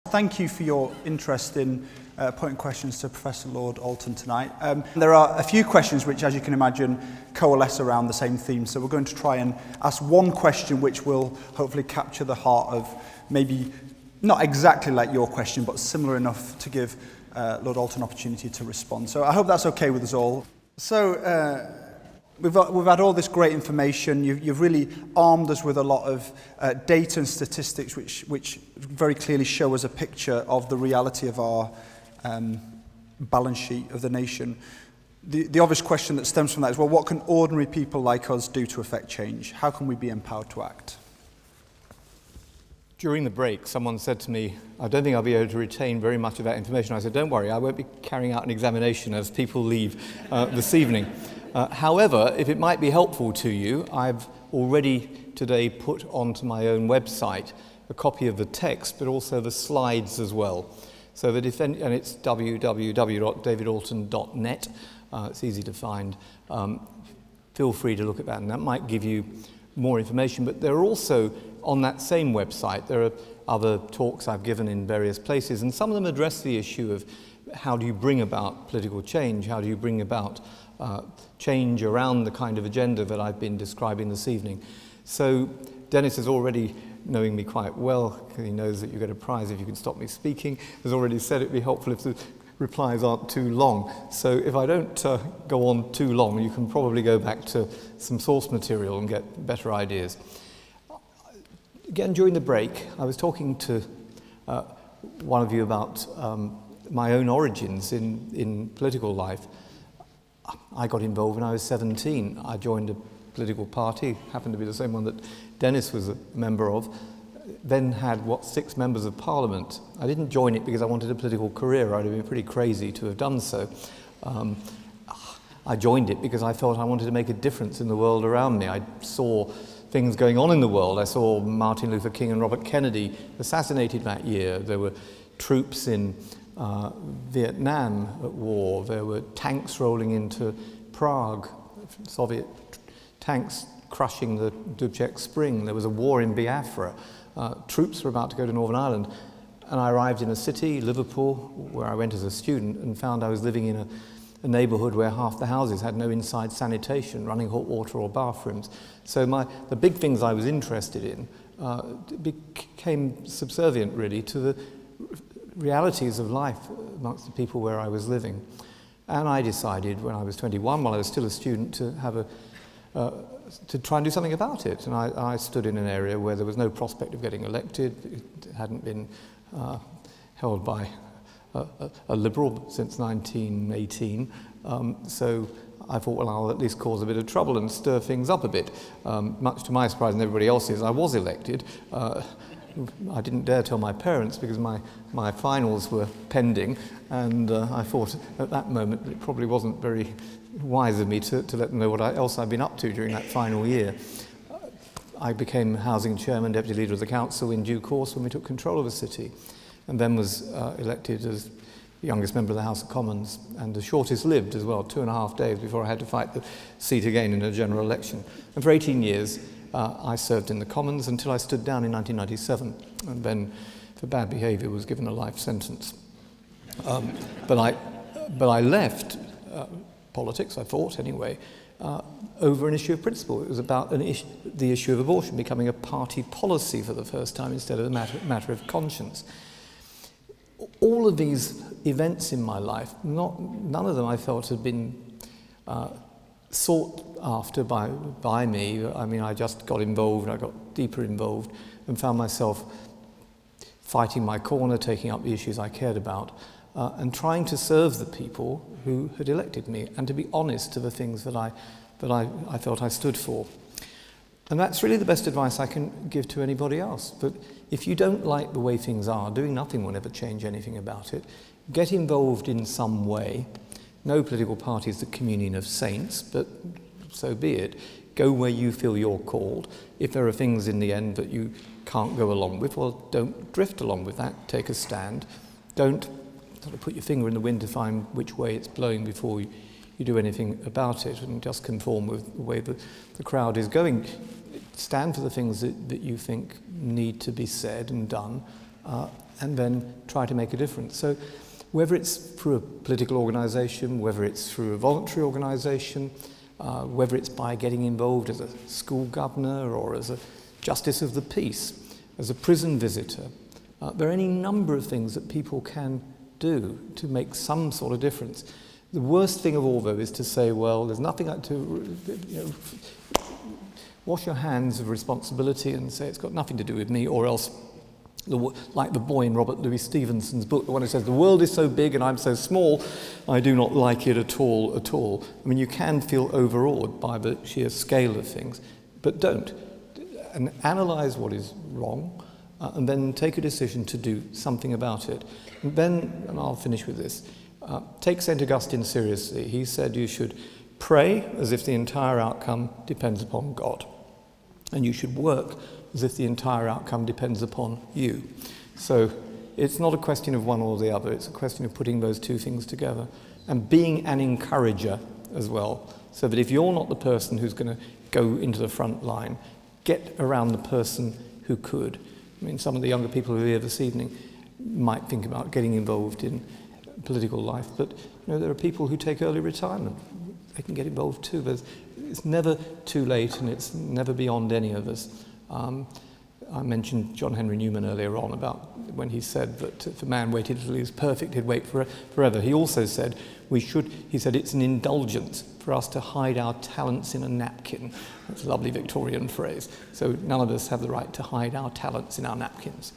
Thank you for your interest in putting questions to Professor Lord Alton tonight. There are a few questions which, as you can imagine, coalesce around the same theme. So we're going to try and ask one question which will hopefully capture the heart of maybe not exactly like your question, but similar enough to give Lord Alton an opportunity to respond. So I hope that's okay with us all. So we've had all this great information. You've really armed us with a lot of data and statistics which very clearly show us a picture of the reality of our balance sheet of the nation. The obvious question that stems from that is, well, what can ordinary people like us do to affect change? How can we be empowered to act? During the break, someone said to me, I don't think I'll be able to retain very much of that information. I said, don't worry, I won't be carrying out an examination as people leave this evening. However, if it might be helpful to you, I've already today put onto my own website a copy of the text, but also the slides as well. So that and it's www.davidalton.net. It's easy to find. Feel free to look at that, and that might give you more information. But there are also, on that same website, there are other talks I've given in various places, and some of them address the issue of how do you bring about political change, how do you bring about change around the kind of agenda that I've been describing this evening. So Dennis is already knowing me quite well, because he knows that you get a prize if you can stop me speaking, has already said it'd be helpful if the replies aren't too long. So if I don't go on too long, you can probably go back to some source material and get better ideas. Again, during the break, I was talking to one of you about my own origins in political life. I got involved when I was 17. I joined a political party, happened to be the same one that Dennis was a member of, then had, 6 members of parliament. I didn't join it because I wanted a political career. I'd have been pretty crazy to have done so. I joined it because I felt I wanted to make a difference in the world around me. I saw things going on in the world. I saw Martin Luther King and Robert Kennedy assassinated that year. There were troops in Vietnam at war. There were tanks rolling into Prague, Soviet tanks crushing the Dubček Spring. There was a war in Biafra. Troops were about to go to Northern Ireland. And I arrived in a city, Liverpool, where I went as a student, and found I was living in a neighbourhood where half the houses had no inside sanitation, running hot water or bathrooms. So the big things I was interested in became subservient, really, to the realities of life amongst the people where I was living. And I decided when I was 21, while I was still a student, to have to try and do something about it. And I stood in an area where there was no prospect of getting elected. It hadn't been held by a Liberal since 1918. So I thought, well, I'll at least cause a bit of trouble and stir things up a bit. Much to my surprise and everybody else's, I was elected. I didn't dare tell my parents because my finals were pending, and I thought at that moment that it probably wasn't very wise of me to let them know what else I'd been up to during that final year. I became housing chairman, deputy leader of the council in due course when we took control of the city, and then was elected as the youngest member of the House of Commons, and the shortest lived as well, 2.5 days before I had to fight the seat again in a general election. And for 18 years, I served in the Commons until I stood down in 1997, and then for bad behaviour was given a life sentence. But I left politics, I thought anyway, over an issue of principle. It was about the issue of abortion becoming a party policy for the first time instead of a matter of conscience. All of these events in my life, none of them I felt had been sought after by me. I mean, I just got involved, I got deeper involved, and found myself fighting my corner, taking up the issues I cared about, and trying to serve the people who had elected me, and to be honest to the things that I felt I stood for. And that's really the best advice I can give to anybody else. But if you don't like the way things are, doing nothing will never change anything about it. Get involved in some way. No political party is the communion of saints, but so be it. Go where you feel you're called. If there are things in the end that you can't go along with, well, don't drift along with that. Take a stand. Don't sort of put your finger in the wind to find which way it's blowing before you do anything about it, and just conform with the way the crowd is going. Stand for the things that you think need to be said and done, and then try to make a difference. So whether it's through a political organisation, whether it's through a voluntary organisation, whether it's by getting involved as a school governor or as a justice of the peace, as a prison visitor, there are any number of things that people can do to make some sort of difference. The worst thing of all, though, is to say, well, there's nothing to wash your hands of responsibility and say it's got nothing to do with me, or else, like the boy in Robert Louis Stevenson's book, the one who says, the world is so big and I'm so small, I do not like it at all, at all. I mean, you can feel overawed by the sheer scale of things, but don't. And analyse what is wrong, and then take a decision to do something about it. And then, and I'll finish with this, take St. Augustine seriously. He said you should pray as if the entire outcome depends upon God. And you should work as if the entire outcome depends upon you. So it's not a question of one or the other, it's a question of putting those two things together and being an encourager as well, so that if you're not the person who's going to go into the front line, get around the person who could. I mean, some of the younger people who are here this evening might think about getting involved in political life, but there are people who take early retirement. They can get involved too. It's never too late, and it's never beyond any of us. I mentioned John Henry Newman earlier on about when he said that if a man waited until he was perfect, he'd wait forever. He also said he said it's an indulgence for us to hide our talents in a napkin. That's a lovely Victorian phrase. So none of us have the right to hide our talents in our napkins.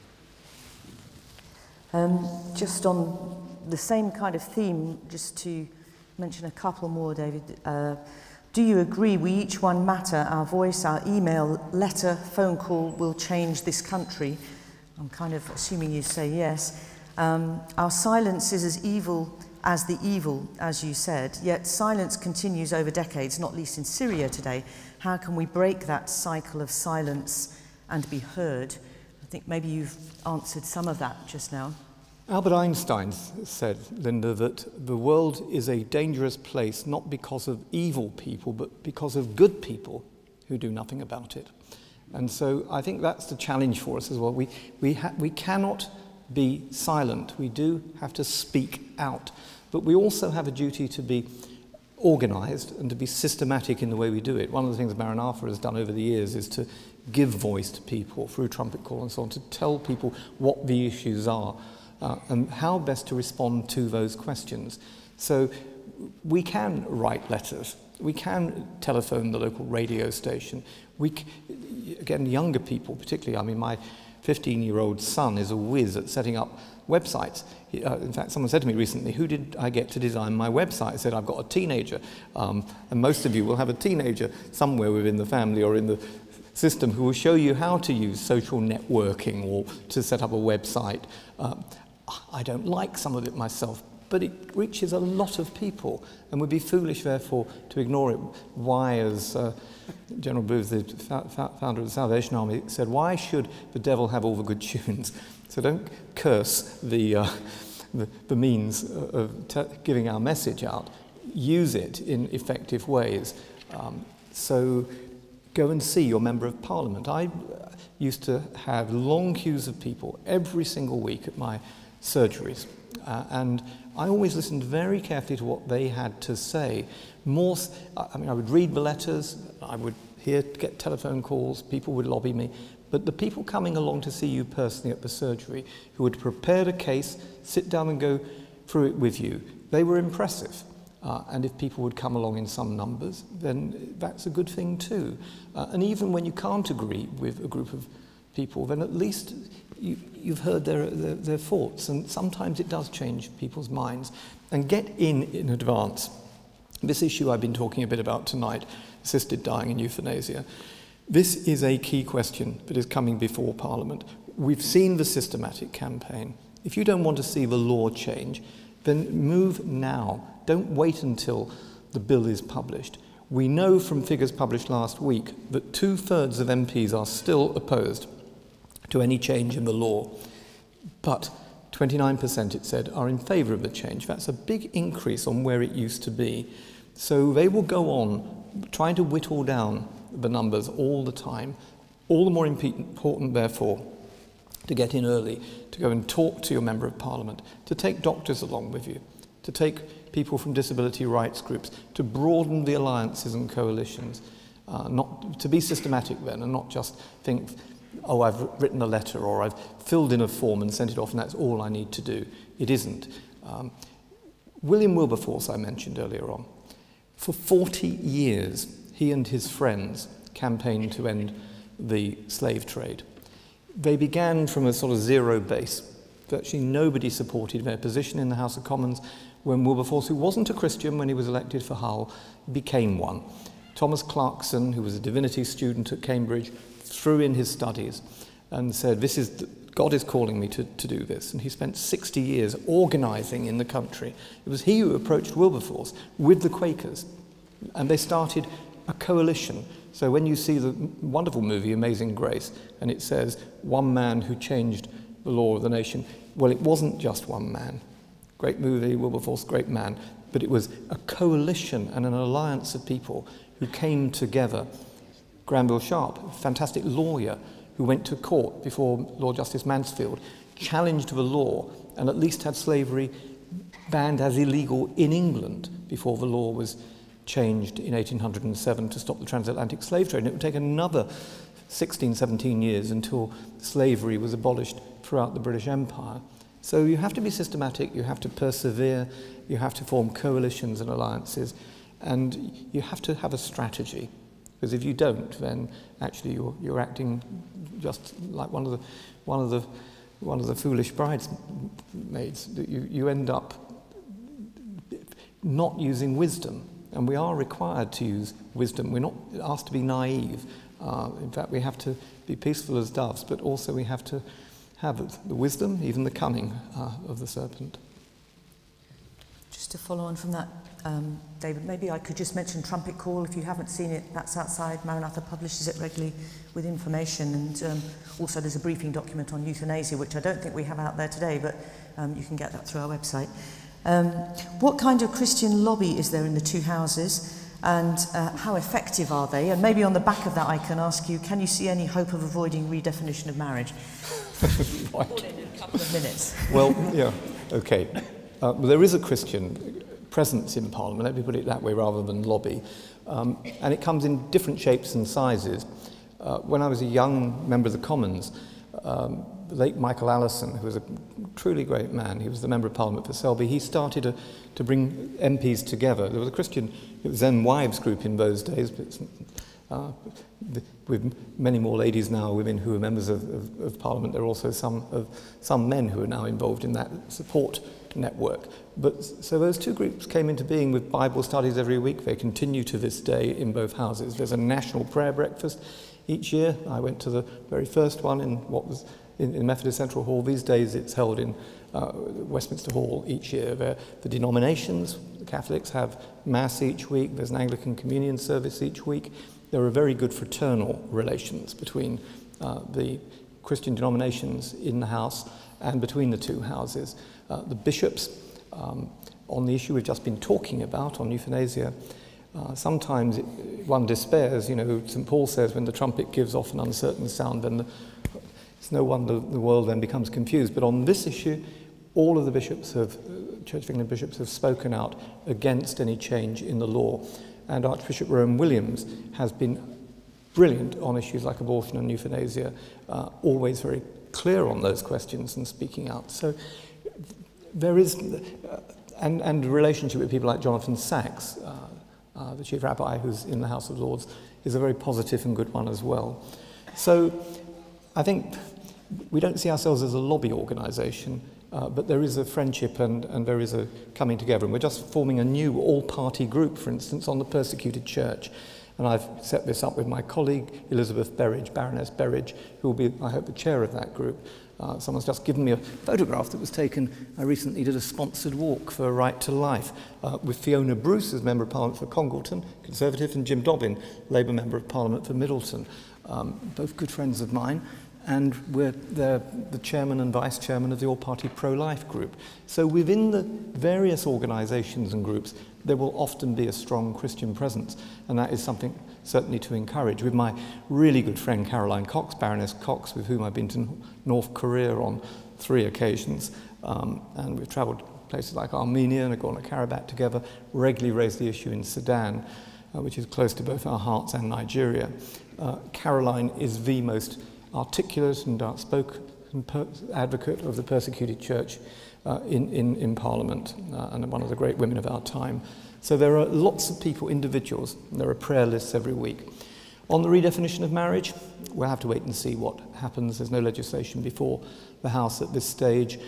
Just on the same kind of theme, just to mention a couple more, David. Do you agree we each one matter? Our voice, our email, letter, phone call will change this country. I'm kind of assuming you say yes. Our silence is as evil as the evil, as you said, yet silence continues over decades, not least in Syria today. How can we break that cycle of silence and be heard? I think maybe you've answered some of that just now. Albert Einstein said, Linda, that the world is a dangerous place not because of evil people, but because of good people who do nothing about it. And so I think that's the challenge for us as well. We cannot be silent. We do have to speak out. But we also have a duty to be organised and to be systematic in the way we do it. One of the things Maranatha has done over the years is to give voice to people through trumpet call and so on, to tell people what the issues are. And how best to respond to those questions. So we can write letters, we can telephone the local radio station, again, younger people particularly, I mean, my 15-year-old son is a whiz at setting up websites. In fact, someone said to me recently, who did I get to design my website? I said, I've got a teenager, and most of you will have a teenager somewhere within the family or in the system who will show you how to use social networking or to set up a website. I don't like some of it myself, but it reaches a lot of people and would be foolish, therefore, to ignore it. Why, as General Booth, the founder of the Salvation Army, said, why should the devil have all the good tunes? So don't curse the means of giving our message out. Use it in effective ways. So go and see your Member of Parliament. I used to have long queues of people every single week at my surgeries, and I always listened very carefully to what they had to say. I would read the letters, I would get telephone calls, people would lobby me, but the people coming along to see you personally at the surgery, who had prepared a case, sit down and go through it with you, they were impressive. And if people would come along in some numbers, then that's a good thing too. And even when you can't agree with a group of people, then at least you've heard their thoughts, and sometimes it does change people's minds. And get in advance. This issue I've been talking a bit about tonight, assisted dying and euthanasia, this is a key question that is coming before Parliament. We've seen the systematic campaign. If you don't want to see the law change, then move now. Don't wait until the bill is published. We know from figures published last week that 2/3 of MPs are still opposed to any change in the law, but 29%, it said, are in favour of the change. That's a big increase on where it used to be. So they will go on trying to whittle down the numbers all the time. All the more important, therefore, to get in early, to go and talk to your Member of Parliament, to take doctors along with you, to take people from disability rights groups, to broaden the alliances and coalitions, not to be systematic then and not just think, oh, I've written a letter or I've filled in a form and sent it off and that's all I need to do. It isn't. William Wilberforce, I mentioned earlier on, for 40 years, he and his friends campaigned to end the slave trade. They began from a sort of zero base. Virtually nobody supported their position in the House of Commons when Wilberforce, who wasn't a Christian when he was elected for Hull, became one. Thomas Clarkson, who was a divinity student at Cambridge, threw in his studies and said, God is calling me to do this. And he spent 60 years organising in the country. It was he who approached Wilberforce with the Quakers. And they started a coalition. So when you see the wonderful movie Amazing Grace, and it says, one man who changed the law of the nation, well, it wasn't just one man. Great movie, Wilberforce, great man. But it was a coalition and an alliance of people who came together. Granville Sharp, a fantastic lawyer, who went to court before Lord Justice Mansfield, challenged the law and at least had slavery banned as illegal in England before the law was changed in 1807 to stop the transatlantic slave trade. And it would take another 16, 17 years until slavery was abolished throughout the British Empire. So you have to be systematic, you have to persevere, you have to form coalitions and alliances, and you have to have a strategy. Because if you don't, then actually you're acting just like one of the foolish bridesmaids. You end up not using wisdom, and we are required to use wisdom. We're not asked to be naive. In fact, we have to be peaceful as doves, but also we have to have the wisdom, even the cunning of the serpent. Just to follow on from that, David, maybe I could just mention Trumpet Call. If you haven't seen it, that's outside. Maranatha publishes it regularly with information, and also there's a briefing document on euthanasia, which I don't think we have out there today, but you can get that through our website. What kind of Christian lobby is there in the two houses, and how effective are they? And maybe on the back of that I can ask you, can you see any hope of avoiding redefinition of marriage? Right. In a couple of minutes. Well, yeah, okay. There is a Christian presence in Parliament, let me put it that way rather than lobby, and it comes in different shapes and sizes. When I was a young member of the Commons, the late Michael Allison, who was a truly great man, he was the Member of Parliament for Selby, he started to bring MPs together. There was a Christian, it was then wives group in those days, but with many more ladies now, women who are members of Parliament. There are also some men who are now involved in that support network. But so those two groups came into being with Bible studies every week. They continue to this day in both houses. There's a national prayer breakfast each year. I went to the very first one in what was in Methodist Central Hall. These days it's held in Westminster Hall each year. The denominations, the Catholics have Mass each week. There's an Anglican communion service each week. There are very good fraternal relations between the Christian denominations in the house and between the two houses. The bishops, on the issue we've just been talking about, on euthanasia, sometimes one despairs. You know, St. Paul says when the trumpet gives off an uncertain sound, then it's no wonder the world then becomes confused. But on this issue, all of the bishops Church of England bishops have spoken out against any change in the law. And Archbishop Rowan Williams has been brilliant on issues like abortion and euthanasia, always very clear on those questions and speaking out. So there is, and the relationship with people like Jonathan Sacks, the Chief Rabbi who's in the House of Lords, is a very positive and good one as well. So I think we don't see ourselves as a lobby organisation, but there is a friendship and there is a coming together. And we're just forming a new all-party group, for instance, on the persecuted church. And I've set this up with my colleague, Elizabeth Berridge, Baroness Berridge, who will be, I hope, the chair of that group. Someone's just given me a photograph that was taken. I recently did a sponsored walk for a Right to Life with Fiona Bruce as Member of Parliament for Congleton, Conservative, and Jim Dobbin, Labour Member of Parliament for Middleton. Both good friends of mine. And they're the chairman and vice chairman of the all-party pro-life group. So within the various organisations and groups, there will often be a strong Christian presence, and that is something certainly to encourage. With my really good friend Caroline Cox, Baroness Cox, with whom I've been to North Korea on 3 occasions, and we've travelled places like Armenia and Nagorno Karabakh together, regularly raise the issue in Sudan, which is close to both our hearts, and Nigeria. Caroline is the most articulate and outspoken advocate of the persecuted church in Parliament, and one of the great women of our time. So there are lots of people, individuals, and there are prayer lists every week. On the redefinition of marriage, we'll have to wait and see what happens. There's no legislation before the House at this stage.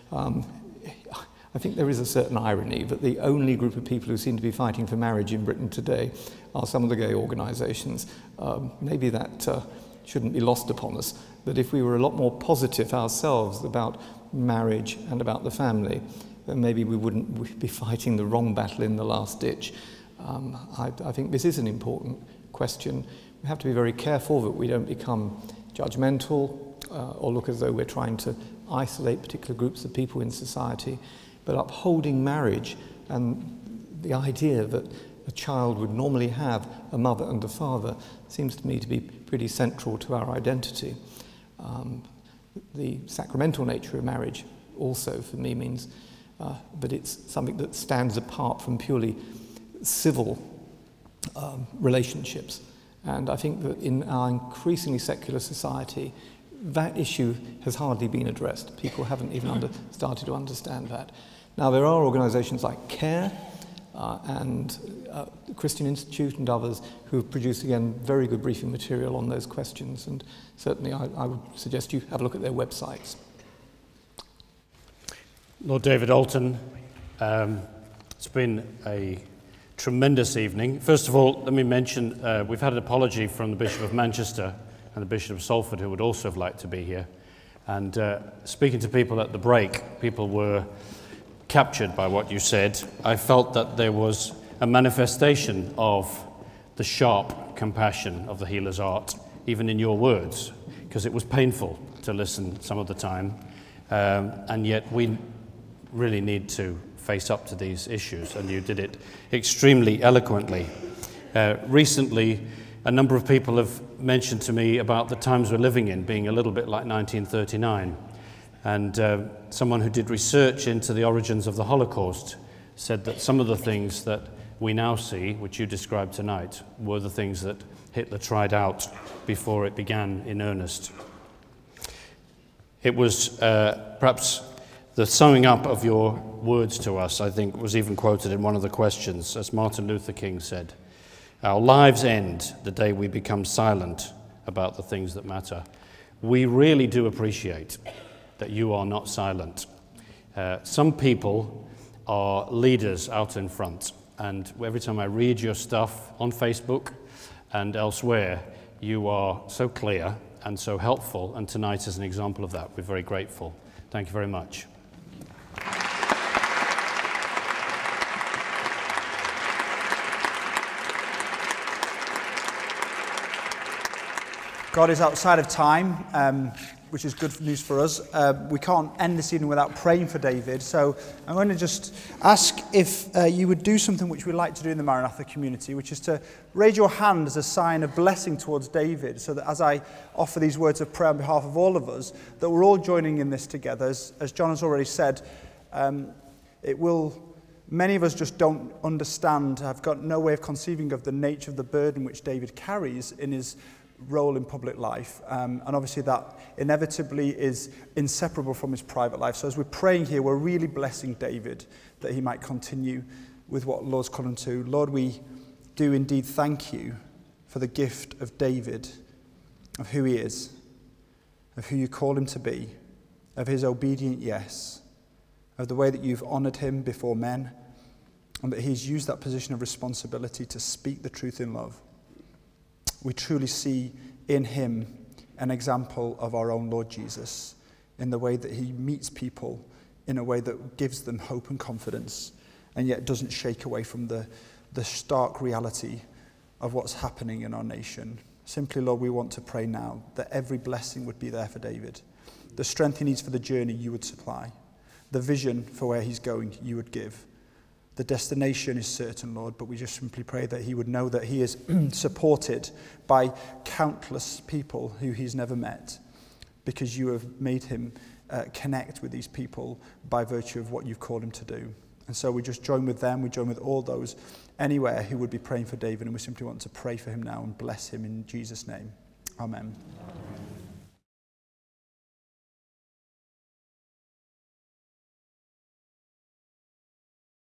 I think there is a certain irony that the only group of people who seem to be fighting for marriage in Britain today are some of the gay organisations. Maybe that shouldn't be lost upon us, that if we were a lot more positive ourselves about marriage and about the family, then maybe we wouldn't be fighting the wrong battle in the last ditch. I think this is an important question. We have to be very careful that we don't become judgmental or look as though we're trying to isolate particular groups of people in society, but upholding marriage and the idea that a child would normally have a mother and a father seems to me to be pretty central to our identity. The sacramental nature of marriage also for me means that it's something that stands apart from purely civil relationships. And I think that in our increasingly secular society, that issue has hardly been addressed. People haven't even started to understand that. Now, there are organisations like CARE and the Christian Institute and others who have produced, again, very good briefing material on those questions, and certainly I would suggest you have a look at their websites. Lord David Alton, it's been a tremendous evening. First of all, let me mention we've had an apology from the Bishop of Manchester and the Bishop of Salford, who would also have liked to be here. And speaking to people at the break, people were captured by what you said. I felt that there was a manifestation of the sharp compassion of the healer's art, even in your words, because it was painful to listen some of the time. And yet we really need to face up to these issues, and you did it extremely eloquently. Recently, a number of people have mentioned to me about the times we're living in being a little bit like 1939. And someone who did research into the origins of the Holocaust said that some of the things that we now see, which you described tonight, were the things that Hitler tried out before it began in earnest. It was perhaps the summing up of your words to us, I think, was even quoted in one of the questions, as Martin Luther King said, "Our lives end the day we become silent about the things that matter." We really do appreciate that you are not silent. Some people are leaders out in front, and every time I read your stuff on Facebook and elsewhere, you are so clear and so helpful, and tonight is an example of that. We're very grateful. Thank you very much. God is outside of time, which is good news for us. We can't end this evening without praying for David, so I'm going to just ask if you would do something which we like to do in the Maranatha community, which is to raise your hand as a sign of blessing towards David, so that as I offer these words of prayer on behalf of all of us, that we're all joining in this together. As John has already said, many of us just don't understand, have got no way of conceiving of the nature of the burden which David carries in his role in public life, and obviously that inevitably is inseparable from his private life. So as we're praying here, we're really blessing David that he might continue with what the Lord's called him to. Lord, we do indeed thank you for the gift of David, of who he is, of who you call him to be, of his obedient yes, of the way that you've honoured him before men, and that he's used that position of responsibility to speak the truth in love. We truly see in him an example of our own Lord Jesus, in the way that he meets people in a way that gives them hope and confidence, and yet doesn't shake away from the stark reality of what's happening in our nation. Simply, Lord, we want to pray now that every blessing would be there for David. The strength he needs for the journey, you would supply. The vision for where he's going, you would give. The destination is certain, Lord, but we just simply pray that he would know that he is supported by countless people who he's never met, because you have made him connect with these people by virtue of what you've called him to do. And so we just join with them, we join with all those anywhere who would be praying for David, and we simply want to pray for him now and bless him in Jesus' name. Amen.